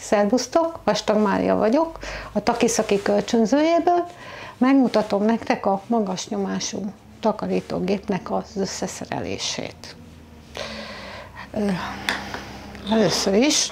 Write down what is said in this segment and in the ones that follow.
Szervusztok, Vastag Mária vagyok, a Takiszaki kölcsönzőjéből. Megmutatom nektek a magas nyomású takarítógépnek az összeszerelését. Először is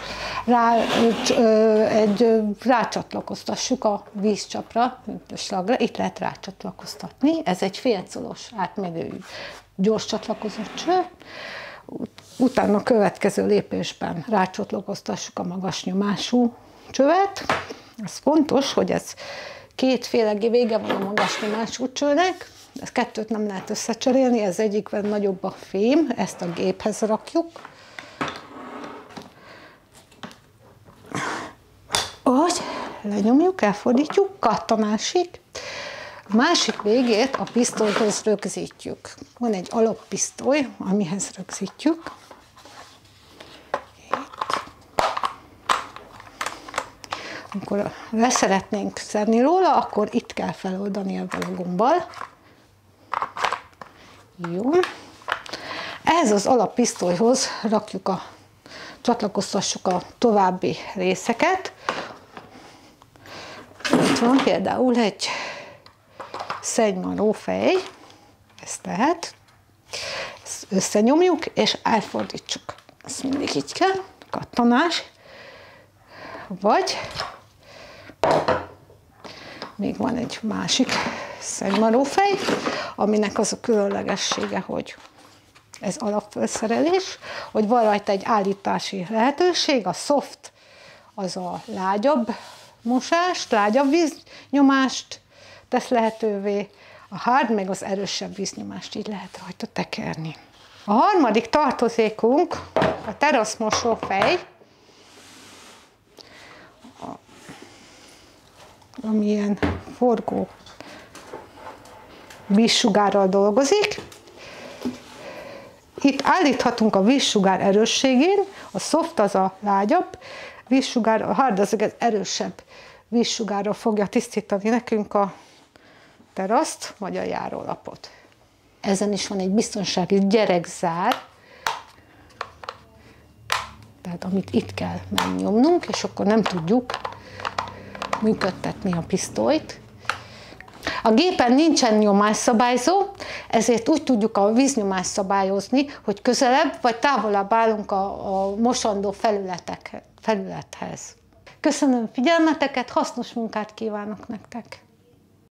rácsatlakoztassuk a vízcsapra, mint a slagra. Itt lehet rácsatlakoztatni. Ez egy félcolos átmérőjű gyors csatlakozott cső. Utána a következő lépésben rácsatlakoztassuk a magas nyomású csövet. Ez fontos, hogy ez kétféle vége van a magas nyomású csőnek. Ezt kettőt nem lehet összecserélni, ez egyikben nagyobb a fém, ezt a géphez rakjuk. Ahogy lenyomjuk, elfordítjuk, kattanásig. A másik végét a pisztolyhoz rögzítjük. Van egy alappisztoly, amihez rögzítjük. Itt. Amikor le szeretnénk szedni róla, akkor itt kell feloldani ezzel a gombbal. Jó. Ehhez az alappisztolyhoz csatlakoztassuk a további részeket. Itt van például egy szennymarófej, ezt lehet, ezt összenyomjuk és elfordítsuk. Ezt mindig így kell, kattanás, vagy még van egy másik szennymarófej, aminek az a különlegessége, hogy ez alapfelszerelés, hogy van rajta egy állítási lehetőség, a soft az a lágyabb mosást, lágyabb víznyomást tesz lehetővé, a hard meg az erősebb víznyomást így lehet rajta tekerni. A harmadik tartozékunk a teraszmosófej, ami ilyen forgó vízsugárral dolgozik. Itt állíthatunk a vízsugár erősségén, a soft az a lágyabb vízsugár, a hard az erősebb vízsugárral fogja tisztítani nekünk a teraszt, vagy a járólapot. Ezen is van egy biztonsági gyerekzár, tehát amit itt kell megnyomnunk, és akkor nem tudjuk működtetni a pisztolyt. A gépen nincsen nyomásszabályzó, ezért úgy tudjuk a víznyomást szabályozni, hogy közelebb vagy távolabb állunk a mosandó felülethez. Köszönöm figyelmeteket, hasznos munkát kívánok nektek!